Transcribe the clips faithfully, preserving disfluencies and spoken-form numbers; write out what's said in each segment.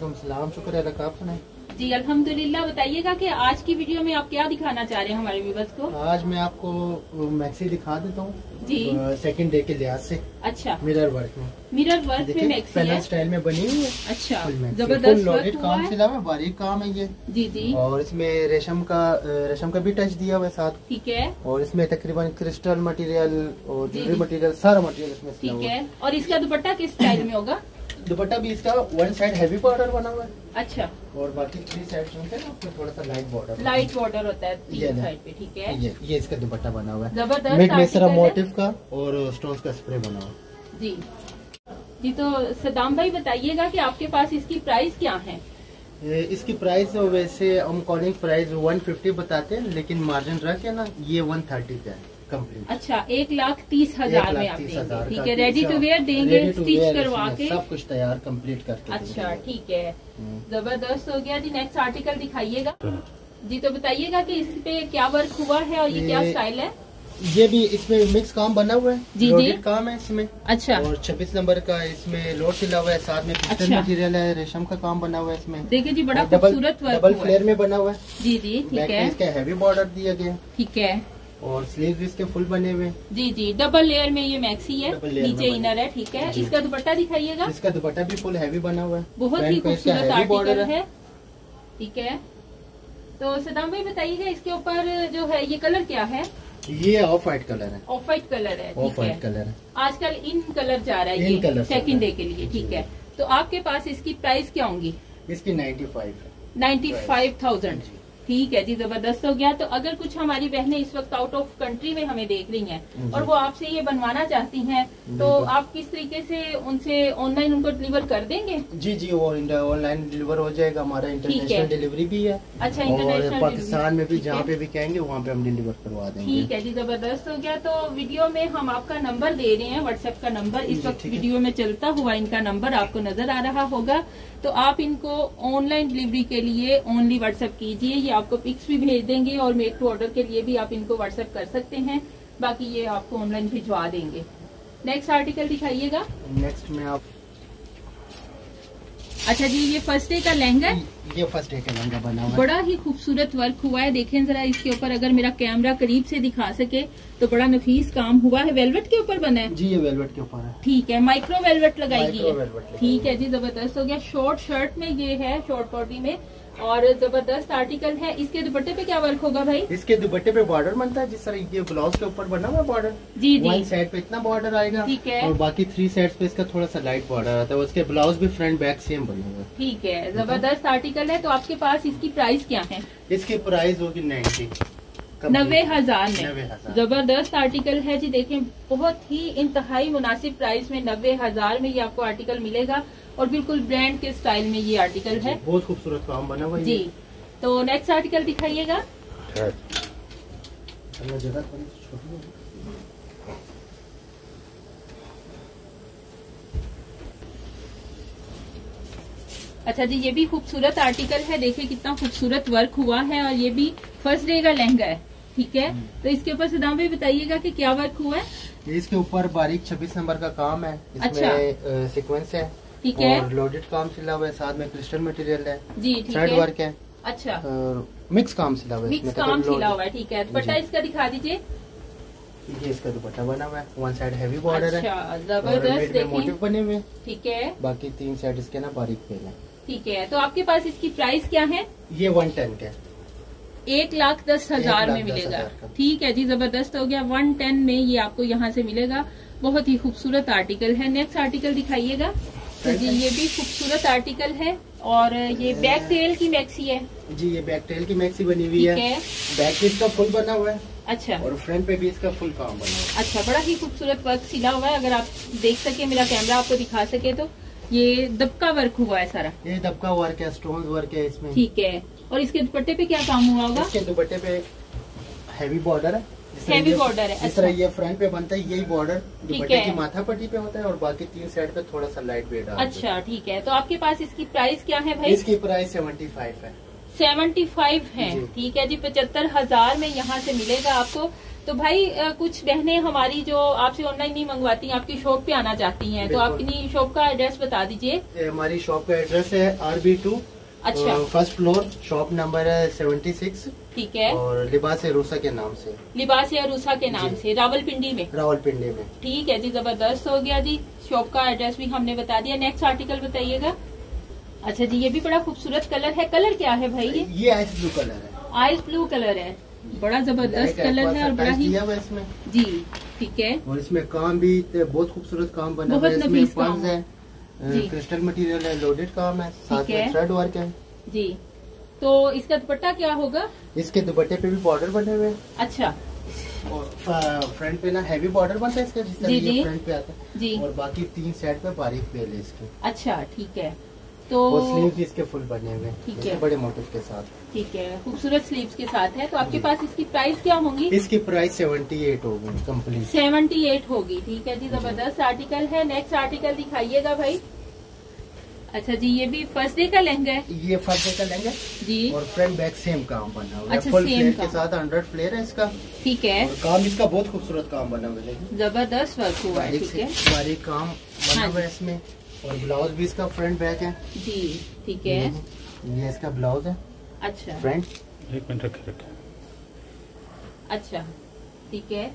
वालेकुम सलाम, शुक्र है अल्लाह का। आप सुनाएं। जी अल्हम्दुलिल्लाह। बताइएगा कि आज की वीडियो में आप क्या दिखाना चाह रहे हैं हमारे व्यूअर्स को? आज मैं आपको मैक्सी दिखा देता हूँ जी। सेकंड डे के लिहाज से। अच्छा, मिरर वर्क में मिरर वर्क में मैक्सी पैनल स्टाइल में बनी हुई है। अच्छा, जबरदस्त लॉडेड काम सिला हुआ है, बारीक काम है ये। जी जी। और इसमें रेशम का रेशम का भी टच दिया हुआ है साथ। ठीक है। और इसमें तकरीबन क्रिस्टल मटेरियल और ज्वेलरी मटेरियल सारा मटेरियल इसमें सिला हुआ है। ठीक है। और इसका दुपट्टा किस स्टाइल में होगा? दुपट्टा भी इसका वन साइड हैवी बॉर्डर बना हुआ है। अच्छा। और बाकी थ्री साइड जो है ना उसमें थोड़ा सा लाइट बॉर्डर लाइट बॉर्डर होता है तीन साइड पे। ठीक है। ये ये इसका दुपट्टा बना हुआ है जबरदस्त मिड में सारा मोटिव का और स्टोन्स का स्प्रे बना हुआ है। जी जी। तो सदाम भाई बताइएगा कि आपके पास इसकी प्राइस क्या है? इसकी प्राइस वैसे हम कॉलिंग प्राइस वन फिफ्टी बताते हैं, लेकिन मार्जिन रख के ना ये वन थर्टी का है कंप्लीट। अच्छा, एक लाख तीस हजार में आप देंगे। ठीक है, रेडी टू वेयर देंगे, स्टिच करवा के सब कुछ तैयार कंप्लीट करके। अच्छा ठीक है, जबरदस्त हो गया जी। नेक्स्ट आर्टिकल दिखाइएगा जी। तो बताइएगा कि इस पे क्या वर्क हुआ है और ये क्या स्टाइल है? ये भी इसमें मिक्स काम बना हुआ है, जी जी काम है इसमें। अच्छा। और छब्बीस नंबर का इसमें लोड सिला हुआ है, साथ में पिस्टल मटेरियल है, रेशम का काम बना हुआ है इसमें। देखिए जी, बड़ा खूबसूरत वर्क डबल फ्लेयर में बना हुआ है। जी जी। ठीक है। इसका हैवी बॉर्डर दिया गया। ठीक है। और स्लीव्स इसके फुल बने हुए। जी जी, डबल लेयर में ये मैक्सी है, नीचे इनर है। ठीक है। इसका दुपट्टा दिखाइएगा। इसका दुपट्टा भी फुल हैवी बना हुआ है, बहुत ही खूबसूरत आर्टिकल है। ठीक है। तो सदाम भाई बताइएगा इसके ऊपर जो है ये कलर क्या है? ये ऑफ व्हाइट कलर है। ऑफ व्हाइट कलर है। ऑफ व्हाइट कलर है। आजकल इन कलर जा रहा है ये सेकंड डे के लिए। ठीक है। तो आपके पास इसकी प्राइस क्या होंगी? इसकी ninety five ninety five thousand. ठीक है जी, जबरदस्त हो गया। तो अगर कुछ हमारी बहनें इस वक्त आउट ऑफ कंट्री में हमें देख रही हैं और वो आपसे ये बनवाना चाहती हैं, तो आप किस तरीके से उनसे ऑनलाइन उनको डिलीवर कर देंगे? जी जी, वो ऑनलाइन डिलीवर हो जाएगा। हमारा इंटरनेशनल डिलीवरी भी है। अच्छा, इंटरनेशनल पाकिस्तान में भी जहाँ पे भी कहेंगे वहाँ पे हम डिलीवर करवा देंगे। ठीक है जी, जबरदस्त हो गया। तो वीडियो में हम आपका नंबर दे रहे हैं, व्हाट्सएप का नंबर इस वक्त वीडियो में चलता हुआ इनका नंबर आपको नजर आ रहा होगा। तो आप इनको ऑनलाइन डिलीवरी के लिए ओनली व्हाट्सएप कीजिए, ये आपको पिक्स भी भेज देंगे और मेक टू ऑर्डर के लिए भी आप इनको व्हाट्सएप कर सकते हैं, बाकी ये आपको ऑनलाइन भिजवा देंगे। Next article दिखाइएगा। नेक्स्ट में आप अच्छा जी, ये फर्स्ट डे का लहंगा है। ये फर्स्ट डे का लहंगा बना हुआ है, बड़ा ही खूबसूरत वर्क हुआ है। देखें जरा इसके ऊपर, अगर मेरा कैमरा करीब से दिखा सके तो बड़ा नफीस काम हुआ है। वेलवेट के ऊपर बना है। जी, ये वेलवेट के ऊपर है। ठीक है, माइक्रो वेलवेट लगाएगी। ठीक है जी, जबरदस्त हो गया। शॉर्ट शर्ट में ये है, शॉर्ट बॉडी में, और जबरदस्त आर्टिकल है। इसके दुपट्टे पे क्या वर्क होगा भाई? इसके दुपट्टे पे बॉर्डर बनता है जिस तरह ये ब्लाउज के ऊपर बना हुआ बॉर्डर। जी जी। वन साइड पे इतना बॉर्डर आएगा। ठीक है। और बाकी थ्री साइड पे इसका थोड़ा सा लाइट बॉर्डर आता है। उसके ब्लाउज भी फ्रंट बैक सेम बने हुए। ठीक है, जबरदस्त आर्टिकल है। तो आपके पास इसकी प्राइस क्या है? इसकी प्राइस होगी नाइन्टी नब्बे हजार में। जबरदस्त आर्टिकल है जी। देखें, बहुत ही इंतहाई मुनासिब प्राइस में नब्बे हजार में ये आपको आर्टिकल मिलेगा और बिल्कुल ब्रांड के स्टाइल में ये आर्टिकल है। बहुत खूबसूरत काम बना हुआ है जी। तो नेक्स्ट आर्टिकल दिखाइएगा। अच्छा जी, ये भी खूबसूरत आर्टिकल है। देखिए कितना खूबसूरत वर्क हुआ है और ये भी फर्स्ट डे का लहंगा है। ठीक है। तो इसके ऊपर सदाम भाई बताइएगा कि क्या वर्क हुआ है? इसके ऊपर बारीक छब्बीस नंबर का काम है। इसमें अच्छा। सीक्वेंस है। ठीक है। और लोडेड काम सिला हुआ है, साथ में क्रिस्टल मटेरियल है। जी ठीक थ्रेड है। वर्क है। अच्छा। मिक्स काम सिला हुआ है। मिक्स काम सिला हुआ है। ठीक है। दुपट्टा इसका दिखा दीजिए। ये इसका दुपट्टा बना हुआ है, वन साइड हैवी बॉर्डर है। अच्छा, जबरदस्त। देखिए मोटिव बने हुए। ठीक है। बाकी तीन साइड इसके ना बारीक पेल है। ठीक है। तो आपके पास इसकी प्राइस क्या है? ये वन टेन का एक लाख दस हजार में मिलेगा। ठीक है जी, जबरदस्त हो गया। वन टेन में ये आपको यहाँ से मिलेगा। बहुत ही खूबसूरत आर्टिकल है। नेक्स्ट आर्टिकल दिखाइएगा। तो जी, ये भी खूबसूरत आर्टिकल है और ये बैक टेल की मैक्सी है। जी, ये बैक टेल की मैक्सी बनी हुई है। बैक पे इसका फुल बना हुआ है। अच्छा। और फ्रंट पे भी इसका फुल काम बना हुआ है। अच्छा, बड़ा ही खूबसूरत वर्क सिला हुआ है। अगर आप देख सके, मेरा कैमरा आपको दिखा सके, तो ये दबका वर्क हुआ है सारा। ये दबका वर्क है, स्टोन वर्क है इसमें। ठीक है। और इसके दुपट्टे पे क्या काम हुआ होगा? इसके दुपट्टे पे हैवी बॉर्डर है। हैवी बॉर्डर है। इस तरह ये फ्रंट पे बनता है, यही बॉर्डर दुपट्टे की माथा पट्टी पे होता है और बाकी तीन साइड पे थोड़ा सा लाइट वेट आता है। अच्छा ठीक है। तो आपके पास इसकी प्राइस क्या है भाई? इसकी प्राइस सेवेंटी फाइव है। सेवेंटी फाइव है। ठीक है जी, पचहत्तर हजार में यहाँ से मिलेगा आपको। तो भाई अ, कुछ बहनें हमारी जो आपसे ऑनलाइन नहीं मंगवाती, आपकी शॉप पे आना चाहती हैं, तो आप अपनी शॉप का एड्रेस बता दीजिए। हमारी शॉप का एड्रेस है आर बी टू, अच्छा, फर्स्ट फ्लोर, शॉप नंबर है सेवेंटी सिक्स। ठीक है। और लिबास रूसा के नाम से, लिबास रूसा के नाम से, रावलपिंडी में। रावलपिंडी में। ठीक है जी, जबरदस्त हो गया जी। शॉप का एड्रेस भी हमने बता दिया। नेक्स्ट आर्टिकल बताइएगा। अच्छा जी, ये भी बड़ा खूबसूरत कलर है। कलर क्या है भाई ये? ये आइस ब्लू कलर है। आइस ब्लू कलर है, बड़ा जबरदस्त कलर है और बड़ा ही इसमें जी। ठीक है। और इसमें काम भी बहुत खूबसूरत काम बना बहुत है। नफीस काम है, क्रिस्टल मटेरियल है, लोडेड काम है, साथ में थ्रेड वर्क है जी। तो इसका दुपट्टा क्या होगा? इसके दुपट्टे पे भी बॉर्डर बने हुए हैं। अच्छा। और फ्रंट पे ना हैवी बॉर्डर बनता है इसका, जिस तरह ये फ्रंट पे आता है जी। और बाकी तीन साइड पे बारीक पेल है इसके। अच्छा, ठीक है। तो स्लीव्स इसके फुल बने हुए ठीक है, बड़े मोटिव के साथ। ठीक है, खूबसूरत स्लीव्स के साथ है। तो आपके पास इसकी प्राइस क्या होगी? इसकी प्राइस सेवेंटी एट होगी कम्प्लीट। सेवेंटी एट होगी। ठीक है जी, जबरदस्त आर्टिकल है। नेक्स्ट आर्टिकल दिखाइएगा भाई। अच्छा जी, ये भी फर्स्ट डे का लहंगा है। ये फर्स्ट डे का लहंगा जी। और फ्रंट बैक सेम काम बना हुआ है। अच्छा, फुल सेम फ्लेयर का। के साथ हंड्रेड फ्लेयर है इसका। ठीक है। और काम इसका बहुत खूबसूरत काम बना हुआ है, जबरदस्त वर्क हुआ है। ठीक है, बारीक काम बना हुआ है इसमें। और ब्लाउज भी इसका फ्रंट बैक है जी। ठीक है, ये इसका ब्लाउज है। अच्छा, फ्रंट एक मिनट रखे रखे अच्छा, ठीक है।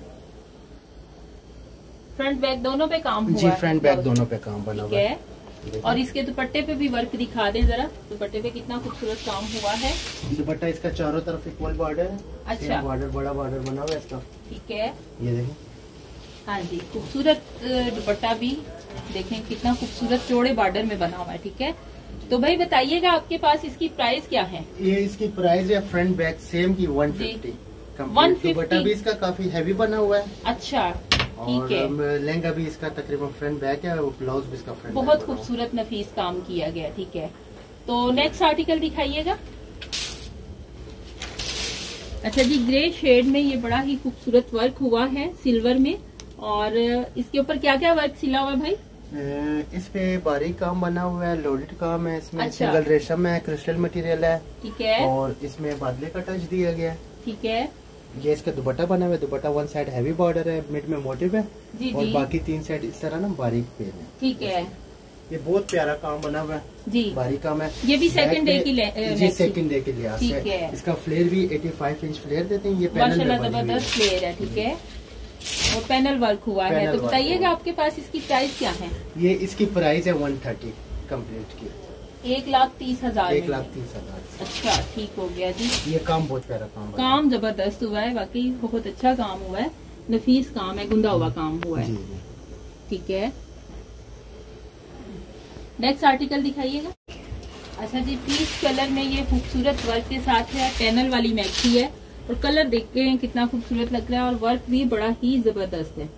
फ्रंट बैक दोनों पे काम हुआ जी, है। फ्रंट बैक दोनों पे काम बना हुआ है। है। और इसके दुपट्टे पे भी वर्क दिखा दें जरा। दुपट्टे पे कितना खूबसूरत काम हुआ है। दुपट्टा इसका चारों तरफ इक्वल बॉर्डर है। अच्छा, बॉर्डर बड़ा बॉर्डर बना हुआ है इसका। ठीक है। ये देखें, हाँ जी, खूबसूरत दुपट्टा भी देखें, कितना खूबसूरत चौड़े बॉर्डर में बना हुआ है। ठीक है। तो भाई बताइएगा, आपके पास इसकी प्राइस क्या है? ये इसकी प्राइस है फ्रंट बैक सेम की वन फिफ्टी। दुपट्टा भी इसका काफी हैवी बना हुआ है। अच्छा, ठीक है। और लहंगा भी इसका तकरीबन फ्रंट बैक है और ब्लाउज भी इसका फ्रंट। बहुत खूबसूरत नफीस काम किया गया। ठीक है। तो नेक्स्ट आर्टिकल दिखाइएगा। अच्छा जी, ग्रे शेड में ये बड़ा ही खूबसूरत वर्क हुआ है सिल्वर में। और इसके ऊपर क्या क्या वर्क सिला हुआ है भाई? इस पे बारीक काम बना हुआ है, लोडेड काम है इसमें। अच्छा। सिंगल रेशम है, क्रिस्टल मटेरियल है। ठीक है। और इसमें बादले का टच दिया गया है। ठीक है। ये इसका दुपट्टा बना हुआ है। Dupatta one side heavy border है, मिड में मोटिव है जी और जी। बाकी तीन साइड इस तरह ना बारीक पेन है। ठीक है। ये बहुत प्यारा काम बना हुआ है जी, बारीक काम है। ये भी सेकंड डे की ले, जी, सेकंड डे के लिहाज ठीक से है। इसका फ्लेयर भी पचासी इंच फ्लेयर देते हैं। ये पैनल माशाल्लाह में बनी हुई जबरदस्त फ्लेयर है। ठीक है। और पैनल वर्क हुआ है। तो बताइएगा, आपके पास इसकी प्राइस क्या है? ये इसकी प्राइस है वन थर्टी कम्प्लीट की, एक लाख तीस हजार एक लाख तीस हजार। अच्छा, ठीक हो गया जी। ये काम बहुत प्यारा काम बना काम जबरदस्त हुआ है, वाकई बहुत अच्छा काम हुआ है। नफीस काम है, गुंदा हुआ काम हुआ है। जी जी। ठीक है। नेक्स्ट आर्टिकल दिखाइएगा। अच्छा जी, पीच कलर में ये खूबसूरत वर्क के साथ है। पैनल वाली मैक्सी है और कलर देख के कितना खूबसूरत लग रहा है और वर्क भी बड़ा ही जबरदस्त है।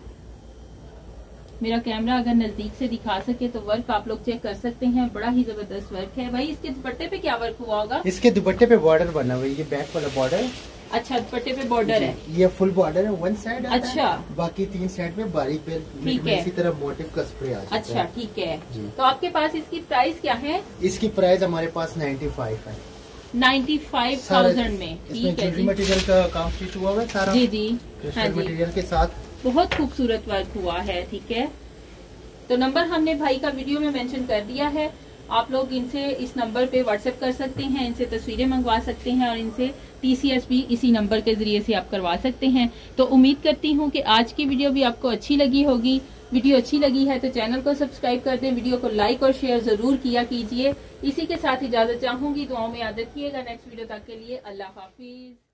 मेरा कैमरा अगर नजदीक से दिखा सके तो वर्क आप लोग चेक कर सकते हैं, बड़ा ही जबरदस्त वर्क है। भाई इसके दुपट्टे पे क्या वर्क हुआ होगा? इसके दुपट्टे पे बॉर्डर बना हुआ है, ये बैक वाला बॉर्डर है। अच्छा, दुपट्टे पे बॉर्डर है। ये फुल बॉर्डर है, वन साइड अच्छा, बाकी तीन साइड में बारीक पे ठीक है। इसी तरह मोटिव का स्प्रे आ जाता है। अच्छा, ठीक है। जी। तो आपके पास इसकी प्राइस क्या है? इसकी प्राइस हमारे पास नाइन्टी फाइव है, नाइन्टी फाइव थाउजेंड में। इसमें ठीक है ज्वेलरी जी। मटेरियल का काम स्टिच हुआ हुआ है सारा। जी जी, हाँ क्रिस्टल जी, मटेरियल के साथ बहुत खूबसूरत वर्क हुआ है। ठीक है। तो नंबर हमने भाई का वीडियो में मेंशन कर दिया है। आप लोग इनसे इस नंबर पे व्हाट्सएप कर सकते हैं, इनसे तस्वीरें मंगवा सकते हैं और इनसे टीसीएस भी इसी नंबर के जरिए से आप करवा सकते हैं। तो उम्मीद करती हूँ कि आज की वीडियो भी आपको अच्छी लगी होगी। वीडियो अच्छी लगी है तो चैनल को सब्सक्राइब कर दें, वीडियो को लाइक और शेयर जरूर किया कीजिए। इसी के साथ इजाजत चाहूंगी, दुआओं में याद रखिएगा। नेक्स्ट वीडियो तक के लिए अल्लाह हाफिज।